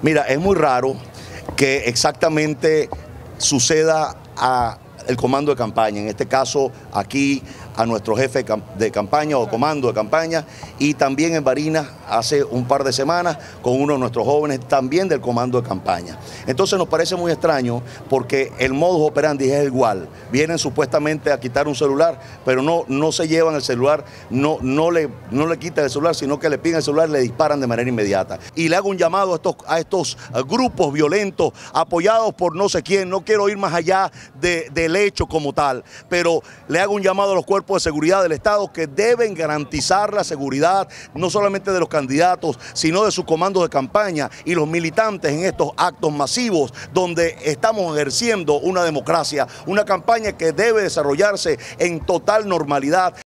Mira, es muy raro que exactamente suceda a el comando de campaña, en este caso aquí a nuestro jefe de campaña o comando de campaña, y también en Barinas hace un par de semanas con uno de nuestros jóvenes también del comando de campaña. Entonces nos parece muy extraño porque el modus operandi es igual. Vienen supuestamente a quitar un celular, pero no se llevan el celular, no le quitan el celular, sino que le piden el celular y le disparan de manera inmediata. Y le hago un llamado a estos grupos violentos apoyados por no sé quién, no quiero ir más allá del hecho como tal, pero le hago un llamado a los cuerpos de seguridad del Estado que deben garantizar la seguridad no solamente de los candidatos, sino de sus comandos de campaña y los militantes en estos actos masivos donde estamos ejerciendo una democracia, una campaña que debe desarrollarse en total normalidad.